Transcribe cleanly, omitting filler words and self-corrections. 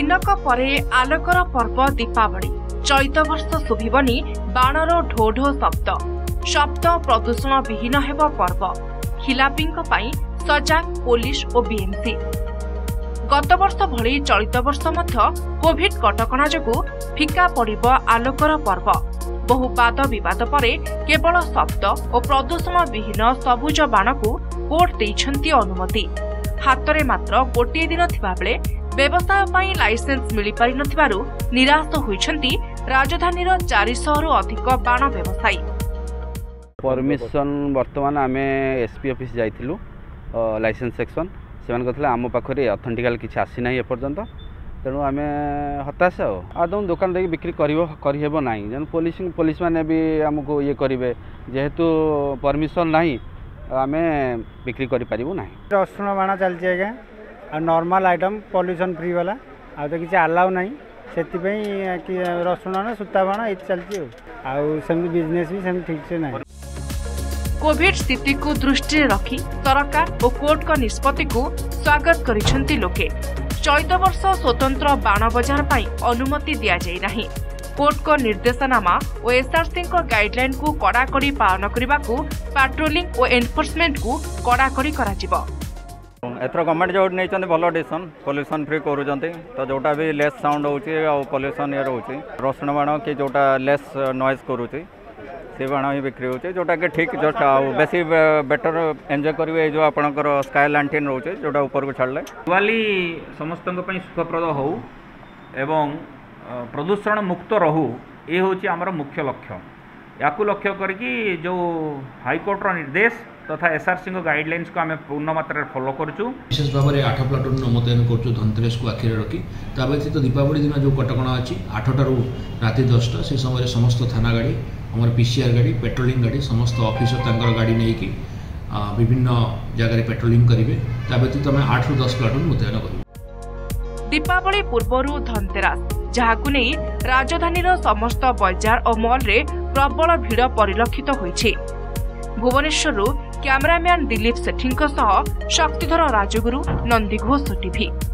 दिनक परे आलोकर पर्व दीपावली चैत वर्ष शुभिबनी बाणर ढो ढो शब्द प्रदूषण विहीन हेब पर्व खिलापींक पई सजाग पुलिस और बीएमसी। गत वर्ष भली चलित वर्ष मध्य कोविड कटकणा जोगु फिका पड़िब आलोकर पर्व। बहु वाद विवाद परे केवल शब्द और प्रदूषण विहीन सबुज बाण को कोर्ट देइछंती अनुमति। हातरे मात्र गोटे दिन थिबा बेले व्यवसाय पई लाइसेंस मिली पारि नथिबारु निराश होइछंती राजधानीर 400 रु अधिक बाण व्यवसायी। परमिशन वर्तमान आमे एसपी ऑफिस जाइथिलु लाइसेंस सेक्शन सेवन कहले आम पाखरे ऑथेंटिकल किछि आसी नाही एपर्यंत तेणु आम हताश आदौ दुकान देखिए बिक्री करहेब ना जन पुलिस मैंने भी आमको ये करेंगे जेहेतु परमिशन नहीं आम बिक्री करूँ ना। रसुण बाण चलती आज्ञा आ नॉर्मल आइटम पॉल्यूशन फ्री वाला आ तो किसी अलाउ नहीं से रसुण ना सूता बाण ये चलती आम बिजनेस भी सेम ठीक से ना। कोविड स्थिति को दृष्टि रखी सरकार और कोर्ट का निष्पत्ति को स्वागत करिसेंती लोके। चैत वर्ष स्वतंत्र बाण बजार पाई अनुमति दिया जाई नाही। कोर्ट को निर्देशनामा और एसआरसी को गाइडलाइन को कड़ाकड़ी पालन करने को पेट्रोलिंग और एनफोर्समेंट को कड़ाकड़ी करा जिवो। एथर गवर्नमेंट जो नहीं भल डिसीजन पॉल्यूशन फ्री करूँ तो जोटा भी लेस साउंड हो पॉल्यूशन ये रोचे रसुण बाण कि जोटा लेस नॉइज करूँ से बाण ही बिक्री होचे जोटा कि ठीक जस्ट बेसी बेटर एंजॉय करेंगे जो आपंकर स्काई लैंटर्न रोचे जोटा ऊपर को छाड़े। दिवाली समस्त सुखप्रद हो एवं प्रदूषण मुक्त रहू ये हूँ आमर मुख्य लक्ष्य। या लक्ष्य करके जो हाईकोर्ट निर्देश तथा एसआरसी गाइडलाइंस को आम पूर्ण मात्रा फॉलो करूँ। विशेष भाव में 8 प्लाटून मुतयन कर धनतेरस को आखिर रखी ता व्यतीत दीपावली दिन जो कटकणा अच्छी 8 राति 10टा से समय समस्त थाना गाड़ी हमार पीसीआर गाड़ी पेट्रोलिंग गाड़ी समस्त ऑफिसर तंकर गाड़ी नहीं कि विभिन्न जगह पेट्रोलिंग करेंगे ता व्यतीत आम 8 ରୁ 10 प्लाटून मुतयन कर। दीपावली पूर्वरु धनतेरस जहाकु नहीं राजधानीर समस्त बजार और मॉल रे प्रबल भीड़ परिलक्षित होइछि। भुवनेश्वरु कैमरामैन दिलीप सेठी सह शक्तिधर राजगुरु नंदीघोष टीवी।